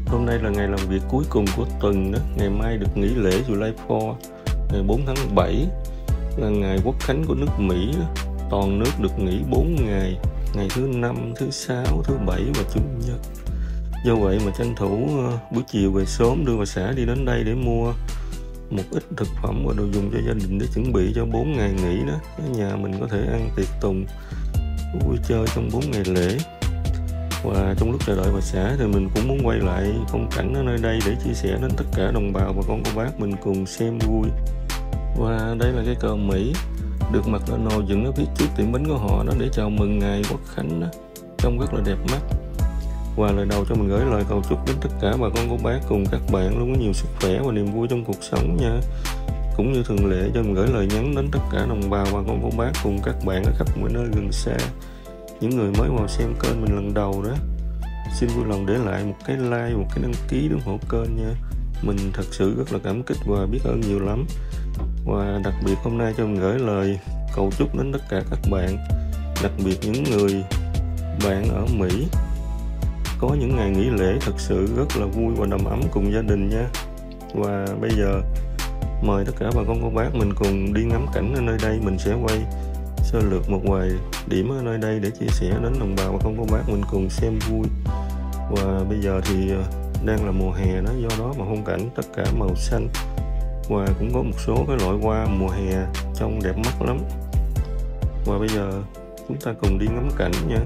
Hôm nay là ngày làm việc cuối cùng của tuần đó. Ngày mai được nghỉ lễ July 4, ngày 4 tháng 7 là ngày quốc khánh của nước Mỹ đó. Toàn nước được nghỉ 4 ngày, ngày thứ 5, thứ 6, thứ 7 và Chủ nhật. Do vậy mà tranh thủ buổi chiều về sớm đưa bà xã đi đến đây để mua một ít thực phẩm và đồ dùng cho gia đình để chuẩn bị cho 4 ngày nghỉ đó. Ở nhà mình có thể ăn tiệc tùng, vui chơi trong 4 ngày lễ. Và trong lúc chờ đợi bà xã thì mình cũng muốn quay lại phong cảnh ở nơi đây để chia sẻ đến tất cả đồng bào và con cô bác mình cùng xem vui. Và đây là cái cờ Mỹ được mặc ở nồi dựng ở phía trước tiệm bánh của họ đó để chào mừng ngày quốc khánh đó, trông rất là đẹp mắt. Và lời đầu cho mình gửi lời cầu chúc đến tất cả bà con cô bác cùng các bạn luôn có nhiều sức khỏe và niềm vui trong cuộc sống nha. Cũng như thường lệ cho mình gửi lời nhắn đến tất cả đồng bào và con cô bác cùng các bạn ở khắp mọi nơi gần xa. Những người mới vào xem kênh mình lần đầu đó, xin vui lòng để lại một cái like, một cái đăng ký ủng hộ kênh nha. Mình thật sự rất là cảm kích và biết ơn nhiều lắm. Và đặc biệt hôm nay cho mình gửi lời cầu chúc đến tất cả các bạn, đặc biệt những người bạn ở Mỹ có những ngày nghỉ lễ thật sự rất là vui và đầm ấm cùng gia đình nha. Và bây giờ mời tất cả bà con cô bác mình cùng đi ngắm cảnh ở nơi đây. Mình sẽ quay sơ lược một vài điểm ở nơi đây để chia sẻ đến đồng bào và con cô bác mình cùng xem vui. Và bây giờ thì đang là mùa hè đó, do đó mà phong cảnh tất cả màu xanh và cũng có một số cái loại hoa mùa hè trông đẹp mắt lắm. Và bây giờ chúng ta cùng đi ngắm cảnh nha.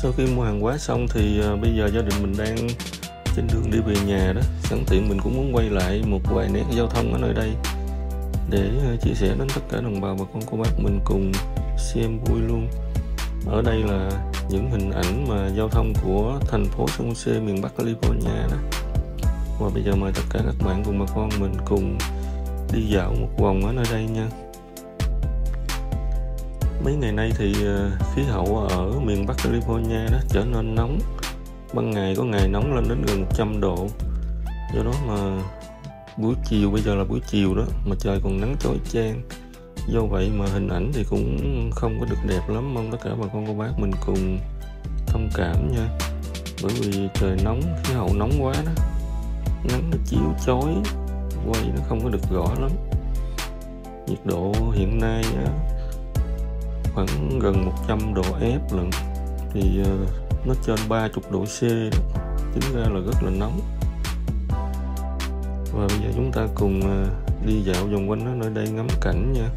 Sau khi mua hàng hóa xong thì bây giờ gia đình mình đang trên đường đi về nhà đó. Sẵn tiện mình cũng muốn quay lại một vài nét giao thông ở nơi đây để chia sẻ đến tất cả đồng bào bà con cô bác mình cùng xem vui luôn. Ở đây là những hình ảnh mà giao thông của thành phố San Jose, miền Bắc California đó. Và bây giờ mời tất cả các bạn cùng bà con mình cùng đi dạo một vòng ở nơi đây nha. Mấy ngày nay thì khí hậu ở miền Bắc California đó trở nên nóng. Ban ngày có ngày nóng lên đến gần 100 độ. Do đó mà buổi chiều, bây giờ là buổi chiều đó, mà trời còn nắng chói chang. Do vậy mà hình ảnh thì cũng không có được đẹp lắm. Mong tất cả bà con cô bác mình cùng thông cảm nha. Bởi vì trời nóng, khí hậu nóng quá đó, nắng nó chiếu chói, quay nó không có được rõ lắm. Nhiệt độ hiện nay khoảng gần 100 độ F lận, thì nó trên 30 độ C đó. Chính ra là rất là nóng. Và bây giờ chúng ta cùng đi dạo vòng quanh ở nơi đây ngắm cảnh nha.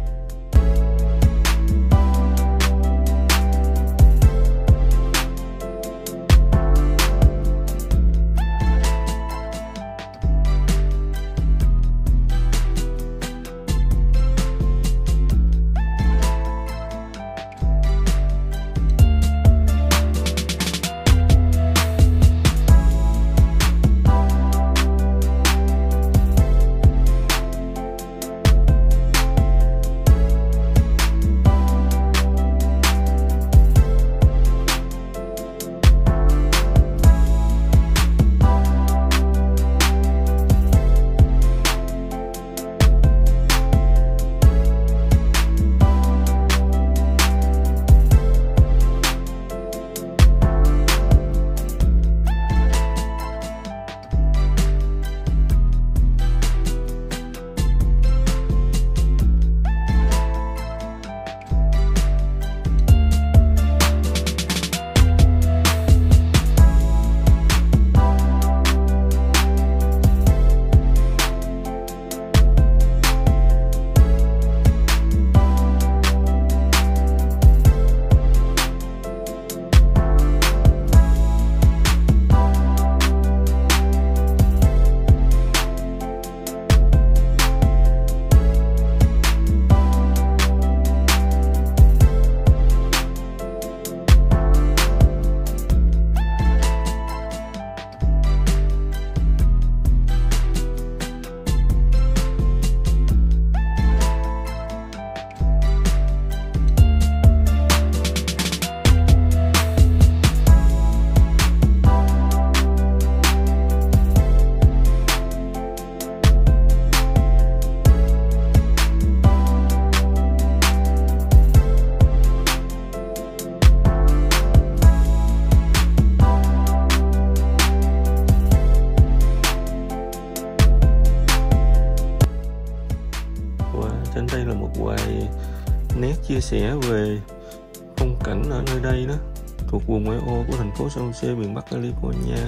Trên đây là một vài nét chia sẻ về phong cảnh ở nơi đây đó, thuộc vùng ngoại ô của thành phố San Jose, miền Bắc California,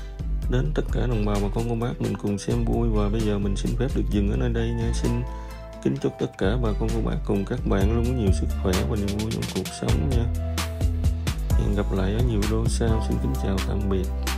đến tất cả đồng bào bà con cô bác mình cùng xem vui. Và bây giờ mình xin phép được dừng ở nơi đây nha. Xin kính chúc tất cả bà con cô bác cùng các bạn luôn có nhiều sức khỏe và niềm vui trong cuộc sống nha. Hẹn gặp lại ở nhiều video sau. Xin kính chào tạm biệt.